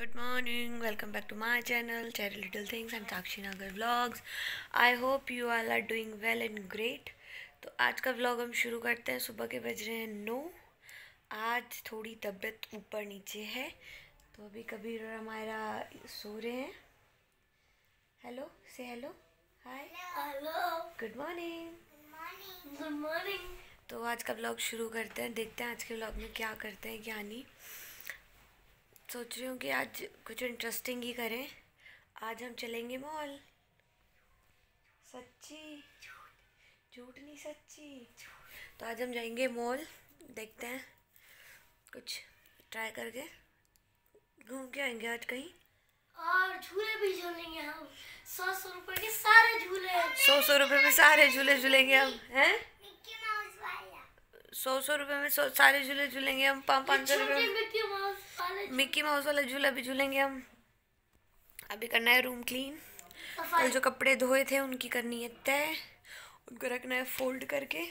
Good morning, welcome back to my channel Cherry Little Things and Sakshi Nagar Vlogs. I hope you all are doing well and great. तो आज का vlog हम शुरू करते हैं। सुबह के बज रहे हैं 9। आज थोड़ी तबीयत ऊपर नीचे है तो अभी कबीर और हमारा सो रहे हैं। हेलो से hello hi hello good morning. Good morning. तो आज का व्लॉग शुरू करते हैं। देखते हैं आज के व्लॉग में क्या करते हैं क्या नहीं। सोच रही हूँ कि आज कुछ इंटरेस्टिंग ही करें। आज हम चलेंगे मॉल। सच्ची झूठ नहीं सच्ची। तो आज हम जाएंगे मॉल। देखते हैं कुछ ट्राई करके घूम के आएंगे आज कहीं। और झूले भी झूलेंगे हम। 100 रुपए के सारे झूले। 100 रुपये में सारे झूले झूलेंगे हम हैं। 100 रुपये में सारे झूले झूलेंगे हम। 500 रुपये में मिक्की माउस वाला झूला भी झूलेंगे हम। अभी करना है रूम क्लीन। कल जो कपड़े धोए थे उनकी करनी है तय। उनको रखना है फोल्ड करके।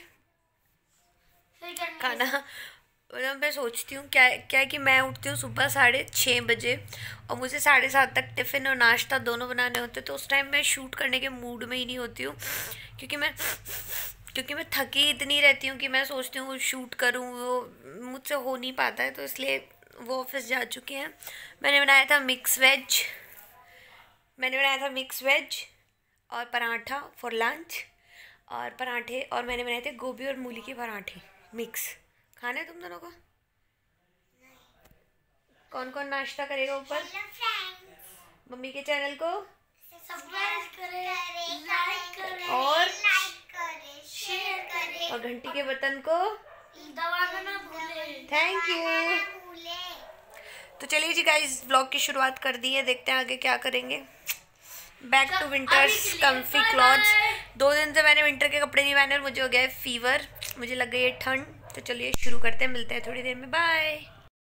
खाना मतलब मैं सोचती हूँ क्या क्या कि मैं उठती हूँ सुबह 6:30 बजे और मुझे 7:30 तक टिफ़िन और नाश्ता दोनों बनाने होते। तो उस टाइम मैं शूट करने के मूड में ही नहीं होती हूँ क्योंकि मैं थकी इतनी रहती हूँ कि मैं सोचती हूँ शूट करूँ, वो मुझसे हो नहीं पाता है। तो इसलिए वो ऑफिस जा चुके हैं। मैंने बनाया था मिक्स वेज और पराठा फॉर लंच और पराठे, और मैंने बनाए थे गोभी और मूली के पराठे मिक्स। खाना है तुम दोनों को? कौन कौन नाश्ता करेगा ऊपर? मम्मी के चैनल को सब्सक्राइब करें, लाइक करें और शेयर करें और घंटी के बटन को दबाना ना भूलें। Thank you. तो चलिए जी गाइस, व्लॉग की शुरुआत कर दी है। देखते हैं आगे क्या करेंगे। Back to winters comfy clothes. 2 दिन से मैंने विंटर के कपड़े नहीं पहने और मुझे हो गया है फीवर। मुझे लग गई है ठंड। तो चलिए शुरू करते हैं, मिलते हैं थोड़ी देर में। बाय।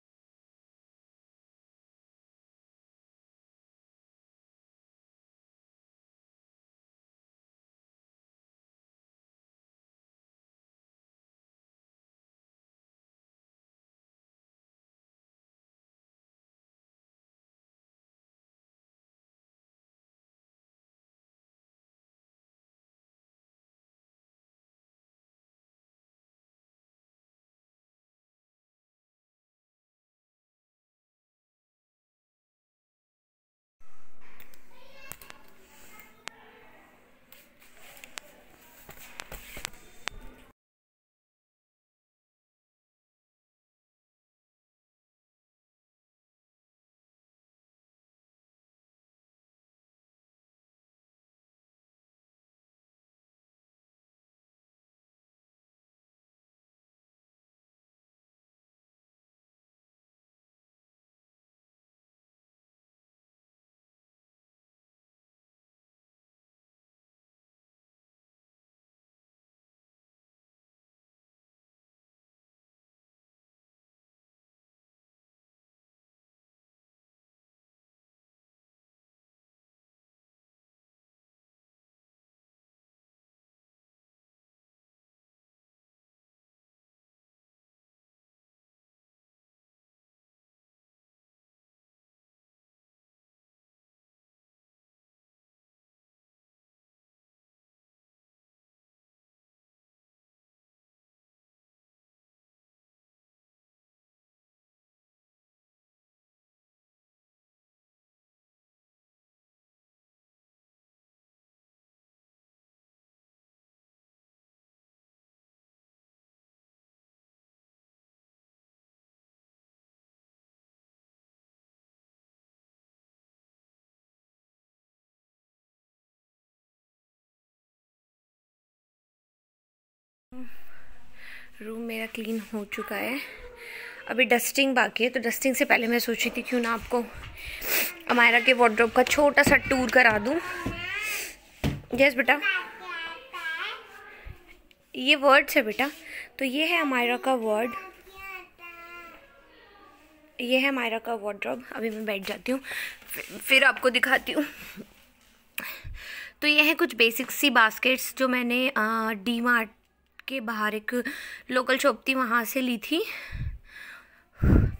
रूम मेरा क्लीन हो चुका है। अभी डस्टिंग बाकी है। तो डस्टिंग से पहले मैं सोची थी क्यों ना आपको अमायरा के वार्डरोब का छोटा सा टूर करा दूं। यस बेटा, ये वर्ड्स है बेटा। तो ये है अमायरा का वर्ड, ये है अमायरा का वार्डरोब। अभी मैं बैठ जाती हूँ फिर आपको दिखाती हूँ। तो ये हैं कुछ बेसिक सी बास्केट्स जो मैंने डी मार्ट के बाहर एक लोकल शॉप थी वहाँ से ली थी।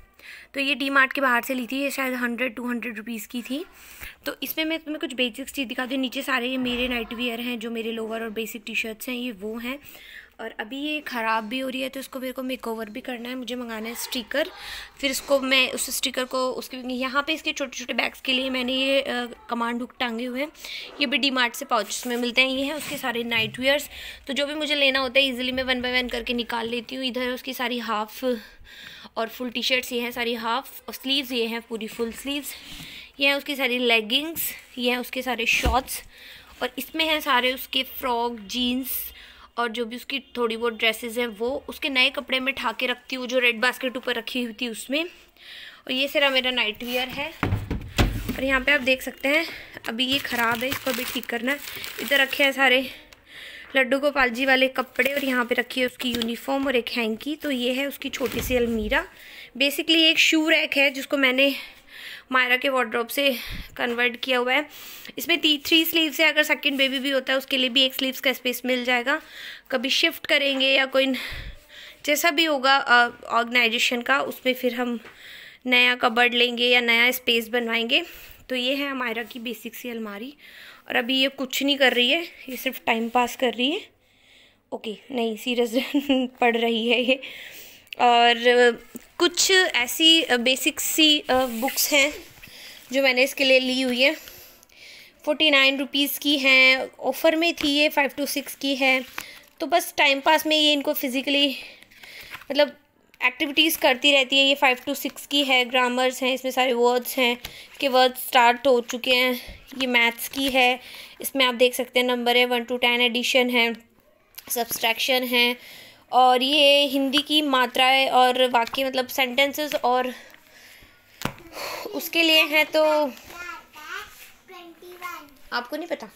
तो ये डी मार्ट के बाहर से ली थी, ये शायद 100-200 रुपीज़ की थी। तो इसमें मैं तुम्हें कुछ बेसिक्स चीज़ दिखाती हूँ। नीचे सारे ये मेरे नाइट वियर हैं, जो मेरे लोअर और बेसिक टी शर्ट्स हैं, ये वो हैं। और अभी ये ख़राब भी हो रही है, तो इसको मेरे को मेकओवर भी करना है। मुझे मंगाना है स्टिकर, फिर इसको मैं उस स्टिकर को उसके यहाँ पे इसके छोटे छोटे बैग्स के लिए मैंने ये कमांड हुक टांगे हुए हैं। ये भी डी मार्ट से पाउचेस में मिलते हैं। ये हैं उसके सारे नाइट वियर्स, तो जो भी मुझे लेना होता है ईजिली मैं 1 बाय 1 करके निकाल लेती हूँ। इधर उसकी सारी हाफ और फुल टी शर्ट्स ये हैं सारी हाफ, और स्लीव्स ये हैं पूरी फुल स्लीव्स। ये हैं उसकी सारी लेगिंग्स, ये हैं उसके सारे शॉर्ट्स, और इसमें हैं सारे उसके फ्रॉक, जीन्स और जो भी उसकी थोड़ी बहुत ड्रेसेस हैं वो उसके नए कपड़े में ठा के रखती हूँ, जो रेड बास्केट ऊपर रखी हुई थी उसमें। और ये सारा मेरा नाइट वियर है। और यहाँ पे आप देख सकते हैं अभी ये ख़राब है, इसको अभी ठीक करना है। इधर रखे हैं सारे लड्डू गोपाल जी वाले कपड़े, और यहाँ पे रखी है उसकी यूनिफॉर्म और एक हैंकी। तो ये है उसकी छोटी सी अलमीरा। बेसिकली एक शू रैक है जिसको मैंने मायरा के वार्डरोब से कन्वर्ट किया हुआ है। इसमें 3 स्लीव्स है, अगर सेकंड बेबी भी होता है उसके लिए भी 1 स्लीव्स का स्पेस मिल जाएगा। कभी शिफ्ट करेंगे या कोई जैसा भी होगा ऑर्गेनाइजेशन का, उसमें फिर हम नया कबर्ड लेंगे या नया स्पेस बनवाएंगे। तो ये है मायरा की बेसिक सी अलमारी। और अभी ये कुछ नहीं कर रही है, ये सिर्फ टाइम पास कर रही है। ओके नहीं, सीरियस पढ़ रही है ये। और कुछ ऐसी बेसिक सी बुक्स हैं जो मैंने इसके लिए ली हुई है। 49 रुपीज़ की हैं, ऑफ़र में थी ये 5 to 6 की है। तो बस टाइम पास में ये इनको फिज़िकली मतलब एक्टिविटीज़ करती रहती है। ये 5 to 6 की है, ग्रामर्स हैं, इसमें सारे वर्ड्स हैं, इसके वर्ड्स स्टार्ट हो चुके हैं। ये मैथ्स की है, इसमें आप देख सकते हैं नंबर है 1 to 10, एडिशन है, सब्सट्रैक्शन है। और ये हिंदी की मात्राएं और वाक्य मतलब सेंटेंसेस और उसके लिए हैं। तो आपको नहीं पता?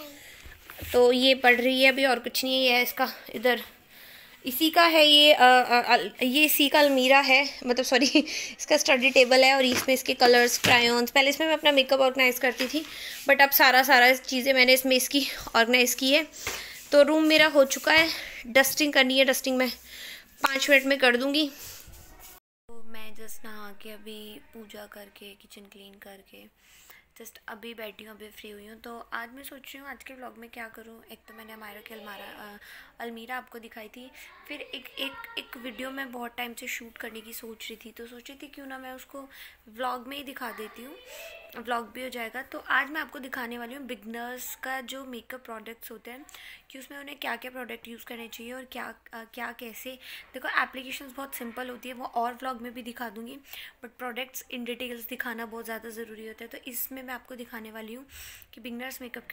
तो ये पढ़ रही है अभी, और कुछ नहीं है। ये इसका इधर इसी का है ये इसी का अलमीरा है, मतलब सॉरी इसका स्टडी टेबल है। और इसमें इसके कलर्स, क्रायॉन्स, पहले इसमें मैं अपना मेकअप ऑर्गेनाइज करती थी, बट अब सारा चीज़ें मैंने इसमें इसकी ऑर्गेनाइज़ की है। तो रूम मेरा हो चुका है, डस्टिंग करनी है, डस्टिंग मैं 5 मिनट में कर दूँगी। तो मैं जस्ट नहा के अभी पूजा करके किचन क्लीन करके जस्ट अभी बैठी हूँ, अभी फ्री हुई हूँ। तो आज मैं सोच रही हूँ आज के व्लॉग में क्या करूँ। एक तो मैंने मायरा की अलमीरा आपको दिखाई थी, फिर एक वीडियो मैं बहुत टाइम से शूट करने की सोच रही थी, तो सोच रही थी क्यों ना मैं उसको व्लॉग में ही दिखा देती हूँ, व्लॉग भी हो जाएगा। तो आज मैं आपको दिखाने वाली हूँ बिगनर्स का जो मेकअप प्रोडक्ट्स होते हैं, कि उसमें उन्हें क्या क्या प्रोडक्ट यूज़ करने चाहिए और क्या कैसे। देखो एप्लीकेशंस बहुत सिंपल होती है, वो और व्लॉग में भी दिखा दूँगी, बट प्रोडक्ट्स इन डिटेल्स दिखाना बहुत ज़्यादा ज़रूरी होता है। तो इसमें मैं आपको दिखाने वाली हूँ कि बिगनर्स मेकअप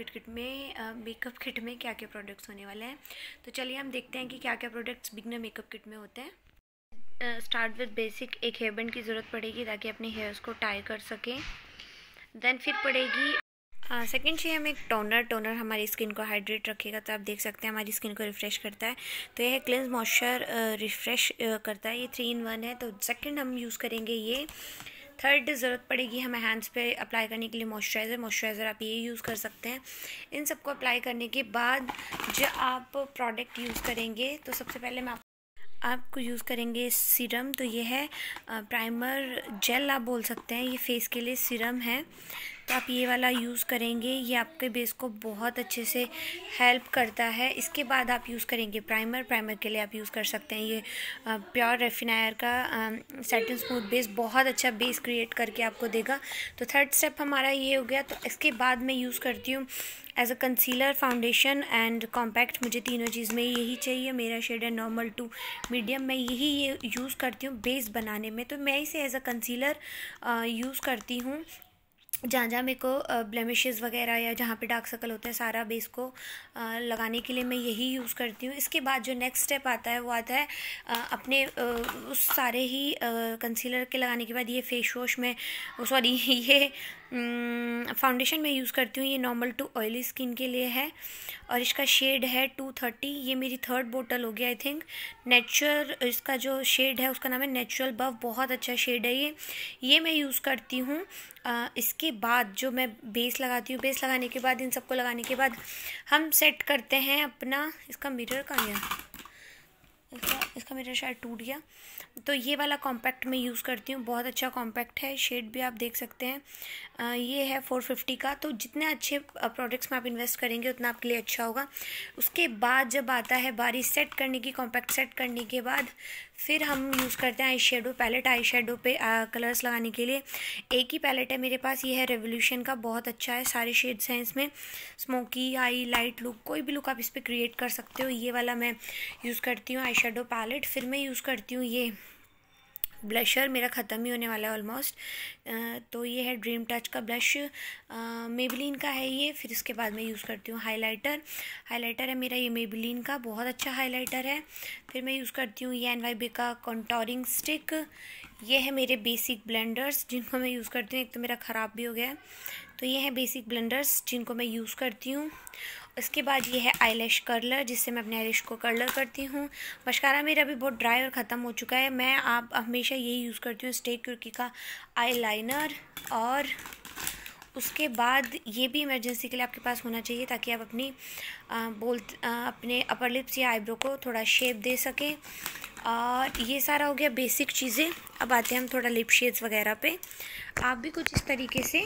किट में क्या क्या प्रोडक्ट्स होने वाले हैं। तो चलिए हम देखते हैं कि क्या क्या प्रोडक्ट्स बिगनर मेकअप किट में होते हैं। Start with basic. एक हेयर बैंड की ज़रूरत पड़ेगी ताकि अपने हेयर्स को टाई कर सकें। देन फिर पड़ेगी सेकेंड चाहिए हमें एक टोनर हमारी स्किन को हाइड्रेट रखेगा। तो आप देख सकते हैं हमारी स्किन को रिफ़्रेश करता है। तो यह है क्लेंस मॉइस्चर रिफ़्रेश करता है, ये 3 in 1 है। तो सेकंड हम यूज़ करेंगे ये। थर्ड ज़रूरत पड़ेगी हमें हैंड्स पे अप्लाई करने के लिए मॉइस्चराइज़र आप ये यूज़ कर सकते हैं। इन सबको अप्लाई करने के बाद जो आप प्रोडक्ट यूज़ करेंगे, तो सबसे पहले मैं आपको यूज़ करेंगे सीरम। तो ये है प्राइमर जेल आप बोल सकते हैं, ये फेस के लिए सीरम है। तो आप ये वाला यूज़ करेंगे, ये आपके बेस को बहुत अच्छे से हेल्प करता है। इसके बाद आप यूज़ करेंगे प्राइमर के लिए आप यूज़ कर सकते हैं ये प्योर रेफिनायर का सेट एंड स्मूथ बेस, बहुत अच्छा बेस क्रिएट करके आपको देगा। तो थर्ड स्टेप हमारा ये हो गया। तो इसके बाद मैं यूज़ करती हूँ as a concealer, foundation and compact. मुझे तीनों चीज़ में यही चाहिए। मेरा शेड है नॉर्मल टू मीडियम, मैं यही ये यूज़ करती हूँ बेस बनाने में। तो मैं इसे एज अ कंसीलर यूज़ करती हूँ जहाँ मेरे को ब्लेमिशेस वगैरह या जहाँ पे डार्क सर्कल होते हैं, सारा बेस को लगाने के लिए मैं यही यूज़ करती हूँ। इसके बाद जो नेक्स्ट स्टेप आता है वो आता है अपने उस सारे ही कंसीलर के लगाने के बाद ये फेस वॉश में ये फाउंडेशन में यूज़ करती हूँ। ये नॉर्मल टू ऑयली स्किन के लिए है और इसका शेड है 230। ये मेरी थर्ड बोतल हो गया आई थिंक। नेचुरल इसका जो शेड है उसका नाम है नेचुरल बफ, बहुत अच्छा शेड है ये मैं यूज़ करती हूँ। इसके बाद जो मैं बेस लगाती हूँ, बेस लगाने के बाद इन सबको लगाने के बाद हम सेट करते हैं अपना। इसका मिरर कहाँ गया? इसका मिरर शायद टूट गया। तो ये वाला कॉम्पैक्ट मैं यूज़ करती हूँ, बहुत अच्छा कॉम्पैक्ट है, शेड भी आप देख सकते हैं। ये है 450 का। तो जितने अच्छे प्रोडक्ट्स में आप इन्वेस्ट करेंगे उतना आपके लिए अच्छा होगा। उसके बाद जब आता है बारी सेट करने की, कॉम्पैक्ट सेट करने के बाद फिर हम यूज़ करते हैं eye shadow palette. Eye shadow पे कलर्स लगाने के लिए एक ही पैलेट है मेरे पास, ये है रेवोल्यूशन का, बहुत अच्छा है, सारे शेड्स हैं इसमें, स्मोकी आई लाइट लुक, कोई भी लुक आप इस पर क्रिएट कर सकते हो। ये वाला मैं यूज़ करती हूँ आई शेडो पैलेट। फिर मैं यूज़ करती हूँ ये ब्लशर, मेरा ख़त्म ही होने वाला है ऑलमोस्ट। तो ये है ड्रीम टच का ब्लश, मेबलिन का है ये। फिर इसके बाद मैं यूज़ करती हूँ हाइलाइटर। हाइलाइटर है मेरा ये मेबलिन का, बहुत अच्छा हाइलाइटर है। फिर मैं यूज़ करती हूँ ये NYB का कॉन्टोरिंग स्टिक। ये है मेरे बेसिक ब्लेंडर्स जिनको मैं यूज़ करती हूँ, एक तो मेरा ख़राब भी हो गया है। तो ये है बेसिक ब्लेंडर्स जिनको मैं यूज़ करती हूँ। उसके बाद ये है आईलैश कर्लर, जिससे मैं अपने आईलैश को कर्लर करती हूँ। मस्कारा मेरा भी बहुत ड्राई और ख़त्म हो चुका है, मैं आप हमेशा यही यूज़ करती हूँ, स्टे क्यूर्की का आई लाइनर। और उसके बाद ये भी इमरजेंसी के लिए आपके पास होना चाहिए, ताकि आप अपनी अपने अपर लिप्स या आईब्रो को थोड़ा शेप दे सकें। और ये सारा हो गया बेसिक चीज़ें। अब आते हैं हम थोड़ा लिप शेड्स वगैरह पे। आप भी कुछ इस तरीके से,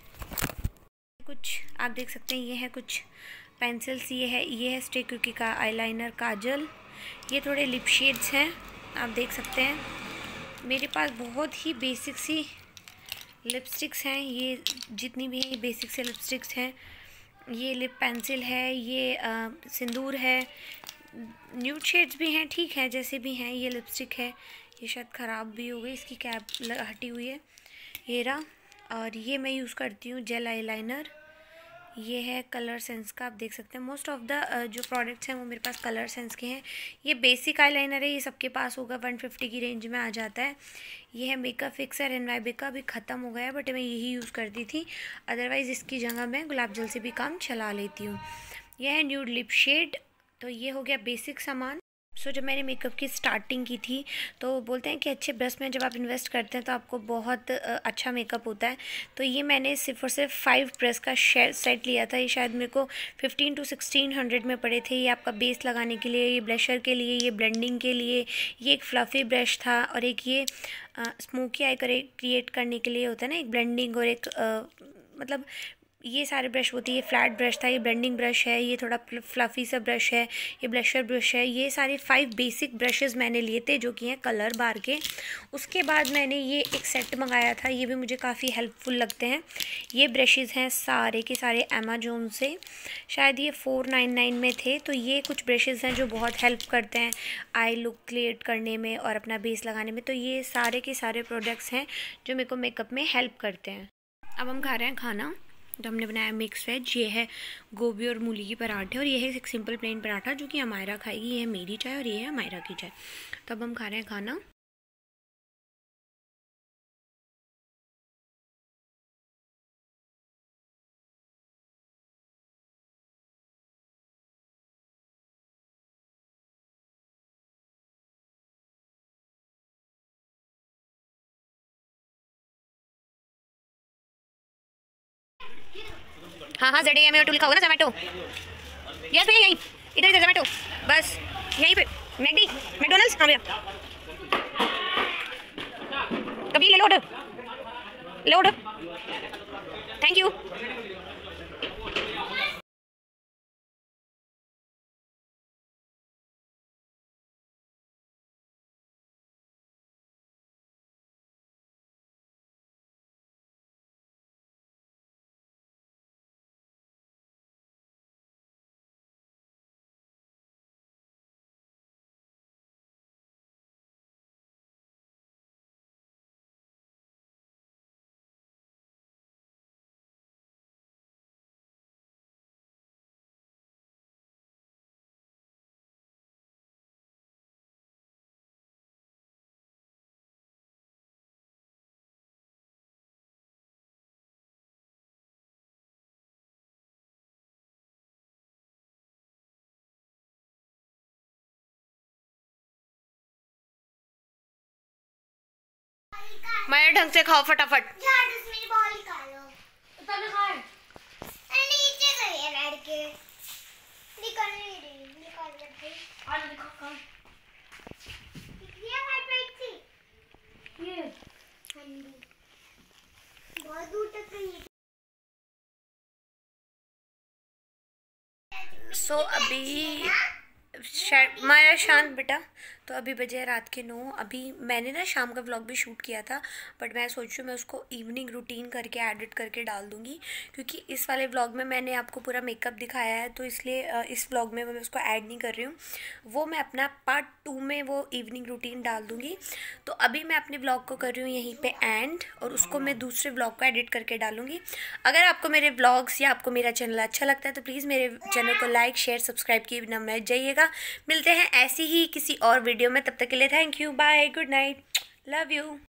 कुछ आप देख सकते हैं, ये है कुछ पेंसिल्स, ये है स्टे क्यूर्की का आईलाइनर, काजल, ये थोड़े लिप शेड्स हैं, आप देख सकते हैं। मेरे पास बहुत ही बेसिक सी लिपस्टिक्स हैं, ये जितनी भी हैं ये बेसिक से लिपस्टिक्स हैं। ये लिप पेंसिल है, ये सिंदूर है, न्यूड शेड्स भी हैं, ठीक है जैसे भी हैं। ये लिपस्टिक है, ये शायद ख़राब भी हो गई, इसकी कैप हटी हुई है, ये रहा। और ये मैं यूज़ करती हूँ जेल आईलाइनर, ये है कलर सेंस का, आप देख सकते हैं। मोस्ट ऑफ द जो प्रोडक्ट्स हैं वो मेरे पास कलर सेंस के हैं। ये बेसिक आईलाइनर है, ये सबके पास होगा, 150 की रेंज में आ जाता है। ये है मेकअप फिक्सर NYB का, भी ख़त्म हो गया है बट मैं यही यूज़ करती थी, अदरवाइज़ इसकी जगह मैं गुलाब जल से भी काम चला लेती हूँ। यह है न्यूड लिप शेड। तो ये हो गया बेसिक सामान। जब मैंने मेकअप की स्टार्टिंग की थी तो बोलते हैं कि अच्छे ब्रश में जब आप इन्वेस्ट करते हैं तो आपको बहुत अच्छा मेकअप होता है। तो ये मैंने सिर्फ और सिर्फ 5 ब्रश का सेट लिया था, ये शायद मेरे को 1500 to 1600 में पड़े थे। ये आपका बेस लगाने के लिए, ये ब्लशर के लिए, ये ब्लेंडिंग के लिए, ये एक फ्लफ़ी ब्रश था, और एक ये स्मोकी आई क्रिएट करने के लिए होता है ना, एक ब्लेंडिंग, और एक मतलब ये सारे ब्रश होती है। ये फ्लैट ब्रश था, ये ब्लेंडिंग ब्रश है, ये थोड़ा फ्लफ़ी सा ब्रश है, ये ब्लशर ब्रश है। ये सारे 5 बेसिक ब्रशेज़ मैंने लिए थे जो कि हैं कलर बार के। उसके बाद मैंने ये एक सेट मंगाया था, ये भी मुझे काफ़ी हेल्पफुल लगते हैं। ये ब्रशेज़ हैं सारे के सारे अमेजोन से, शायद ये 499 में थे। तो ये कुछ ब्रशेज़ हैं जो बहुत हेल्प करते हैं आई लुक क्रिएट करने में और अपना बेस लगाने में। तो ये सारे के सारे प्रोडक्ट्स हैं जो मेरे को मेकअप में हेल्प करते हैं। अब हम खा रहे हैं खाना। तो हमने बनाया मिक्स वेज, ये है गोभी और मूली की पराठे, और ये है एक सिंपल प्लेन पराठा जो कि अमायरा खाएगी। ये है मेरी चाय और ये है अमायरा की चाय। तो अब हम खा रहे हैं खाना। हाँ हाँ ZAMA टू लिखा होगा ना, जोमेटो। यस भैया यहीं, इधर इधर जोमेटो, बस यहीं पे। मैकडोनल्ड्स, हाँ भैया। कभी ले लो ऑर्डर, ले ऑर्डर, थैंक यू। मैं ढंग से खाओ फटाफट। यार मेरी बॉल निकालो। तब खाए नीचे गई है लड़के, निकल नहीं रही, निकाल दे भाई। आज दिखा कौन ये 583 ये बहुत दूर तक गई। सो अभी माया शांत बेटा। तो अभी बजे रात के 9। अभी मैंने ना शाम का व्लॉग भी शूट किया था, बट मैं सोच रही हूँ मैं उसको इवनिंग रूटीन करके एडिट करके डाल दूँगी, क्योंकि इस वाले व्लॉग में मैंने आपको पूरा मेकअप दिखाया है, तो इसलिए इस व्लॉग में मैं उसको ऐड नहीं कर रही हूँ। वो मैं अपना पार्ट 2 में वो इवनिंग रूटीन डाल दूँगी। तो अभी मैं अपने व्लॉग को कर रही हूँ यहीं पर एंड, और उसको मैं दूसरे व्लॉग को एडिट करके डालूँगी। अगर आपको मेरे व्लॉग्स या आपको मेरा चैनल अच्छा लगता है तो प्लीज़ मेरे चैनल को लाइक शेयर सब्सक्राइब किए बिना मत जाइएगा। मिलते हैं ऐसी ही किसी और वीडियो में, तब तक के लिए thank you, bye, good night, love you.